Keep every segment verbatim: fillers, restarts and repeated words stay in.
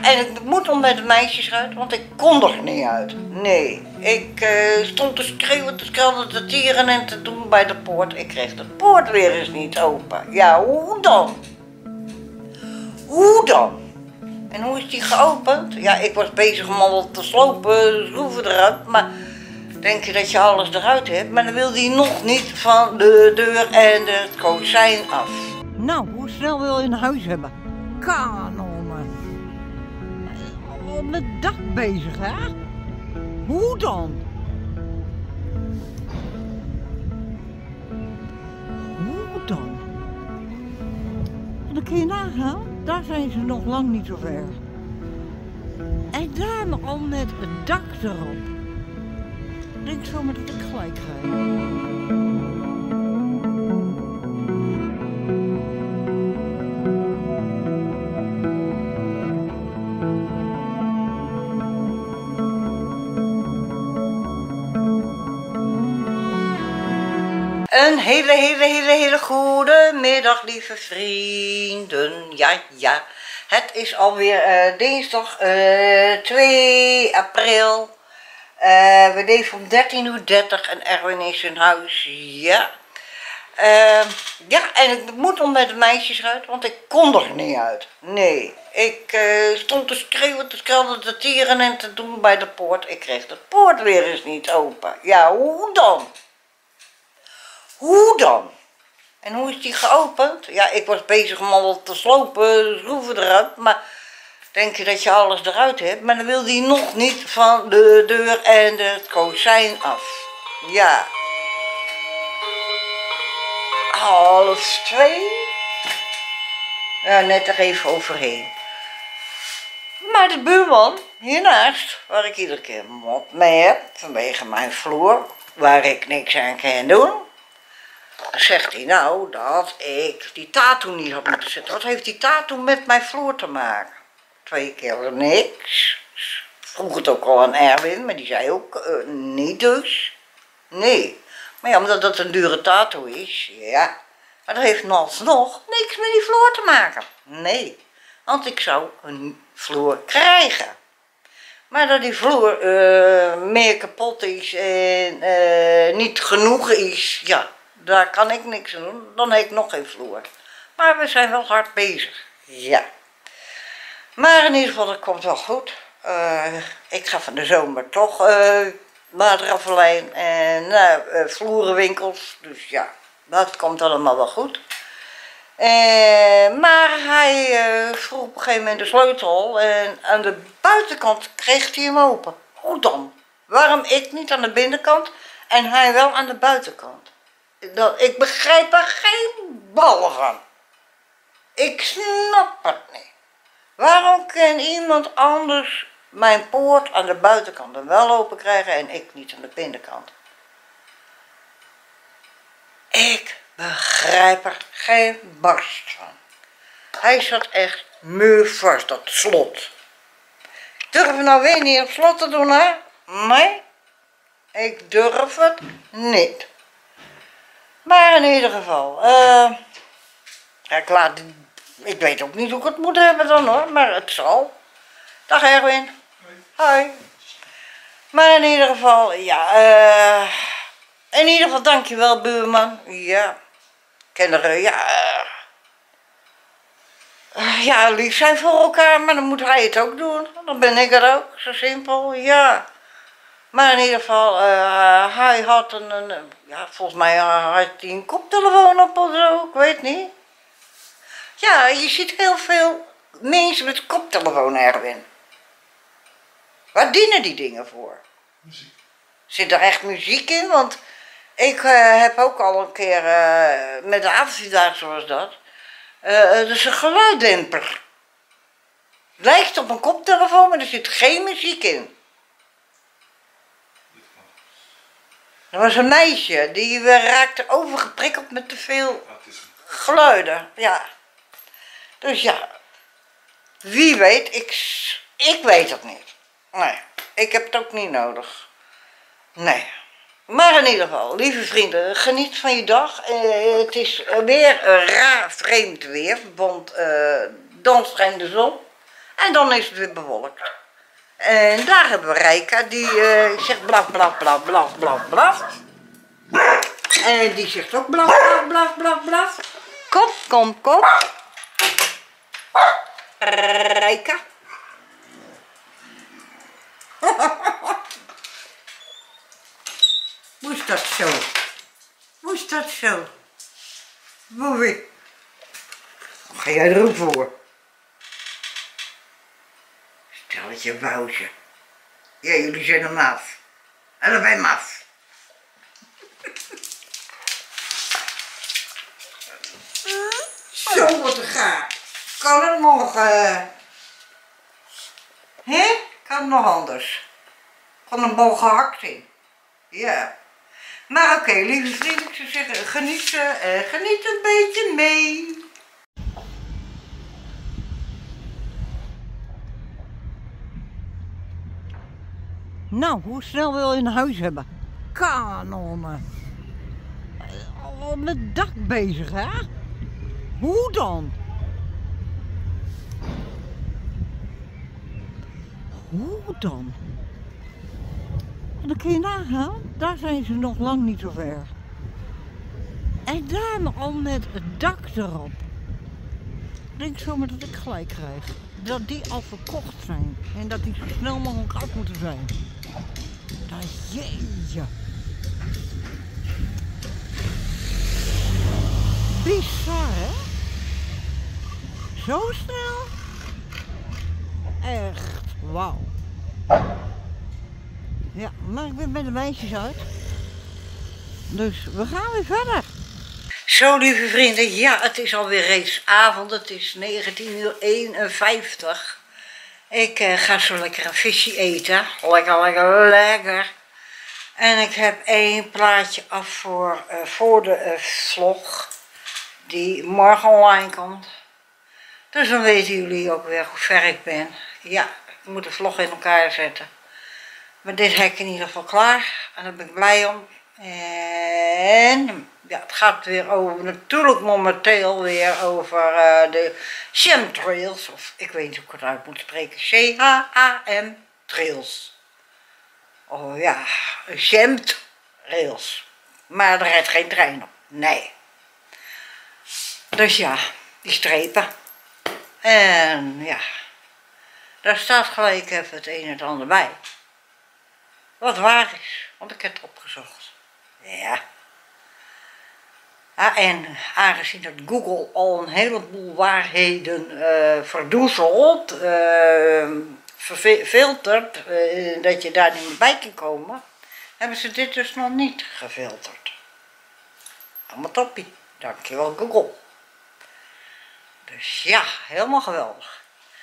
en ik moet om met de meisjes uit, want ik kon er niet uit. Nee, ik uh, stond te schreeuwen, te schelden, te tieren en te doen bij de poort. Ik kreeg de poort weer eens niet open. Ja, hoe dan? Hoe dan? En hoe is die geopend? Ja, ik was bezig om al te slopen, schroeven eruit, maar denk je dat je alles eruit hebt? Maar dan wil die nog niet van de deur en het kozijn af. Nou, hoe snel wil je een huis hebben? Kanonnen. Al met dak bezig, hè? Hoe dan? Hoe dan? En dan kun je nagaan, daar zijn ze nog lang niet zo ver. En daar al met het dak erop. Ik denk zomaar dat ik gelijk krijg. Een hele, hele, hele, hele goede middag, lieve vrienden. Ja, ja. Het is alweer uh, dinsdag uh, twee april. Uh, we leven om dertien uur dertig en Erwin is in huis. Ja. Uh, ja, en ik moet om met de meisjes uit, want ik kon er niet uit. Nee. Ik uh, stond te schreeuwen, te schelden, te tieren en te doen bij de poort. Ik kreeg de poort weer eens niet open. Ja, hoe dan? Hoe dan? En hoe is die geopend? Ja, ik was bezig om al te slopen, schroeven eruit, maar denk je dat je alles eruit hebt? Maar dan wil die nog niet van de deur en het kozijn af. Ja. Half twee? Ja, net er even overheen. Maar de buurman hiernaast, waar ik iedere keer mop mee heb, vanwege mijn vloer, waar ik niks aan kan doen, zegt hij nou dat ik die tattoo niet had moeten zetten. Wat heeft die tattoo met mijn vloer te maken? Twee keer niks. Vroeg het ook al aan Erwin, maar die zei ook uh, niet dus. Nee. Maar ja, omdat dat een dure tattoo is, ja. Maar dat heeft alsnog niks met die vloer te maken. Nee. Want ik zou een vloer krijgen. Maar dat die vloer uh, meer kapot is en uh, niet genoeg is, ja. Daar kan ik niks aan doen, dan heb ik nog geen vloer. Maar we zijn wel hard bezig, ja. Maar in ieder geval, dat komt wel goed. Uh, ik ga van de zomer toch uh, naar de Ravelijn en naar uh, vloerenwinkels. Dus ja, dat komt allemaal wel goed. Uh, maar hij uh, vroeg op een gegeven moment de sleutel en aan de buitenkant kreeg hij hem open. Hoe dan? Waarom ik niet aan de binnenkant en hij wel aan de buitenkant? Dat, ik begrijp er geen bal van. Ik snap het niet. Waarom kan iemand anders mijn poort aan de buitenkant dan wel open krijgen en ik niet aan de binnenkant? Ik begrijp er geen barst van. Hij zat echt muurvast, dat slot. Ik durf nou weer niet op slot te doen, hè? Nee, ik durf het niet. Maar in ieder geval, uh, ja, ik, laat, ik weet ook niet hoe ik het moet hebben dan hoor, maar het zal. Dag Erwin. Hoi. Hoi. Maar in ieder geval, ja, uh, in ieder geval dankjewel buurman. Ja, kinderen, ja, uh, ja, lief zijn voor elkaar, maar dan moet hij het ook doen. Dan ben ik er ook, zo simpel, ja. Maar in ieder geval, uh, hij had een, een, ja, volgens mij had hij een koptelefoon op of zo, ik weet niet. Ja, je ziet heel veel mensen met koptelefoon, Erwin. Waar dienen die dingen voor? Muziek. Zit er echt muziek in? Want ik uh, heb ook al een keer uh, met de avondvierdaagse zoals dat, uh, dat is een geluiddemper. Lijkt op een koptelefoon, maar er zit geen muziek in. Er was een meisje, die raakte overgeprikkeld met te veel geluiden, ja. Dus ja, wie weet, ik, ik weet het niet. Nee, ik heb het ook niet nodig. Nee. Maar in ieder geval, lieve vrienden, geniet van je dag. Uh, het is weer een raar vreemd weer, want uh, dan schijnt de zon. En dan is het weer bewolkt. En daar hebben we Rijka, die uh, zegt blaf, blaf, blaf, blaf, blaf, blaf. En die zegt ook blaf, blaf, blaf, blaf, blaf. Kom, kom, kom. Rijka. Hoe is dat zo? Hoe is dat zo? Mooi. Ga jij er ook voor? Stel het je wouwtje. Ja, jullie zijn een maf. Allebei maf. Zo, wat een gaar. Kan het nog... Uh... Hé? Kan het nog anders? Van een bal gehakt in. Ja. Maar oké, okay, lieve vrienden, ik zou zeggen, geniet, uh, geniet een beetje mee. Nou, hoe snel wil je een huis hebben? Kanonnen. Al met dak bezig, hè? Hoe dan? Hoe dan? En dan kun je nagaan, daar zijn ze nog lang niet zo ver. En daar al met het dak erop. Ik denk zomaar dat ik gelijk krijg. Dat die al verkocht zijn. En dat die zo snel mogelijk af moeten zijn. Dat jeetje. Bizar, hè? Zo snel? Echt, wauw. Ja, maar ik ben bij de meisjes uit. Dus we gaan weer verder. Zo, lieve vrienden, ja, het is alweer reeds avond. Het is negentien uur eenenvijftig. Ik uh, ga zo lekker een visje eten. Lekker, lekker, lekker. En ik heb één plaatje af voor, uh, voor de uh, vlog. Die morgen online komt. Dus dan weten jullie ook weer hoe ver ik ben. Ja, ik moet de vlog in elkaar zetten. Maar dit heb ik in ieder geval klaar. En daar ben ik blij om. En ja, het gaat weer over, natuurlijk momenteel weer over uh, de chemtrails. Of ik weet niet hoe ik het uit moet spreken. C H A M trails. Oh ja, chemtrails. Maar er rijdt geen trein op. Nee. Dus ja, die strepen. En ja, daar staat gelijk even het een en het ander bij. Wat waar is, want ik heb het opgezocht. Ja. Ja, en aangezien dat Google al een heleboel waarheden uh, verdoezelt, uh, verfiltert, uh, dat je daar niet meer bij kan komen, hebben ze dit dus nog niet gefilterd. Allemaal toppie. Dankjewel Google. Dus ja, helemaal geweldig.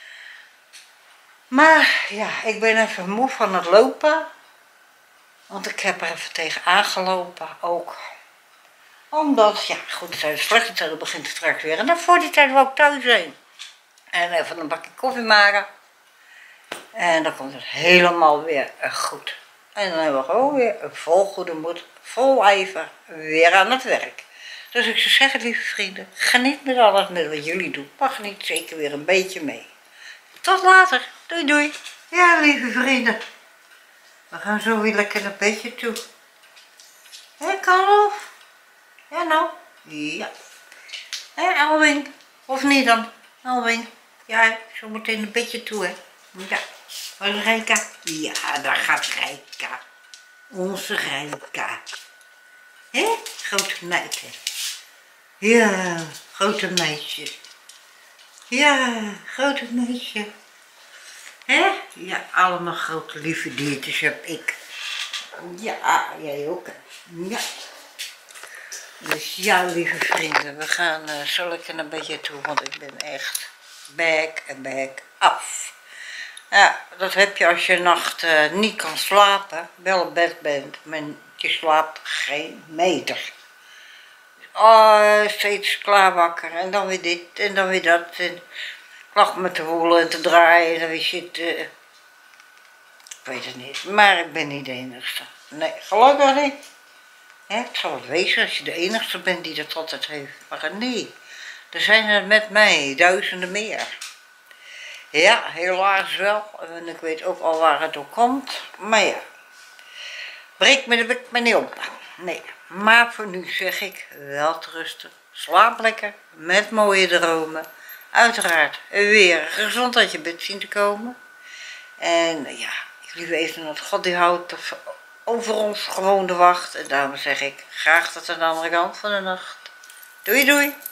Maar ja, ik ben even moe van het lopen. Want ik heb er even tegen aangelopen ook. Omdat, ja goed, de slechte tijd begint straks weer. En dan voor die tijd wil ik thuis zijn. En even een bakje koffie maken. En dan komt het helemaal weer goed. En dan hebben we gewoon weer vol goede moed, vol ijver, weer aan het werk. Dus ik zou zeggen, lieve vrienden, geniet met alles met wat jullie doen. Maar geniet zeker weer een beetje mee. Tot later. Doei doei. Ja, lieve vrienden. We gaan zo weer lekker naar bedje toe. Hé, Karlof? Ja, nou? Ja. Hé, Elwing? Of niet dan? Elwing? Ja, zo meteen naar bedje toe, hè? Ja. Waar is Rijka? Ja, daar gaat Rijka. Onze Rijka. Hé? Grote meid, hè? Ja, grote meisje. Ja, grote meisje. Hè? Ja, allemaal grote lieve diertjes heb ik. Ja, jij ook. Ja. Dus ja, lieve vrienden, we gaan uh, zo lekker een beetje toe, want ik ben echt back en back af. Ja, dat heb je als je nacht uh, niet kan slapen, wel op bed bent, maar je slaapt geen meter. Oh, steeds klaar wakker en dan weer dit en dan weer dat. En ik lag me te woelen en te draaien en dan weer shit. Uh, ik weet het niet, maar ik ben niet de enigste. Nee, gelukkig niet. Ja, het zal het wezen als je de enigste bent die dat altijd heeft. Maar nee, er zijn er met mij duizenden meer. Ja, helaas wel. En ik weet ook al waar het door komt. Maar ja, breek me de bek me niet op. Nee, maar voor nu zeg ik wel te rusten. Slaap lekker, met mooie dromen. Uiteraard weer gezond uit je bed zien te komen. En ja, ik lief even dat God die houdt over ons gewoon de wacht. En daarom zeg ik graag tot aan de andere kant van de nacht. Doei doei!